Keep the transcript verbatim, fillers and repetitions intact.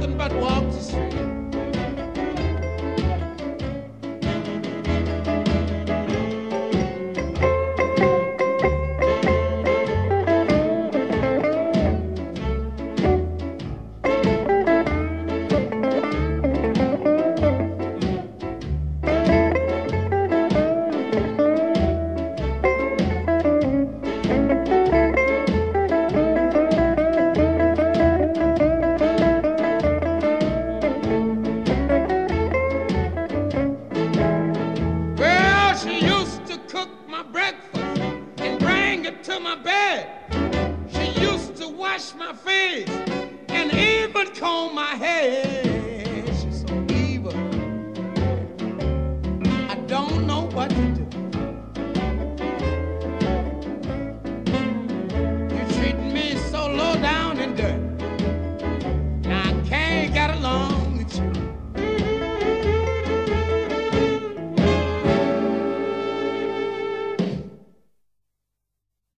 nothing but walk the street. To my bed, she used to wash my face and even comb my hair. She's so evil, I don't know what to do.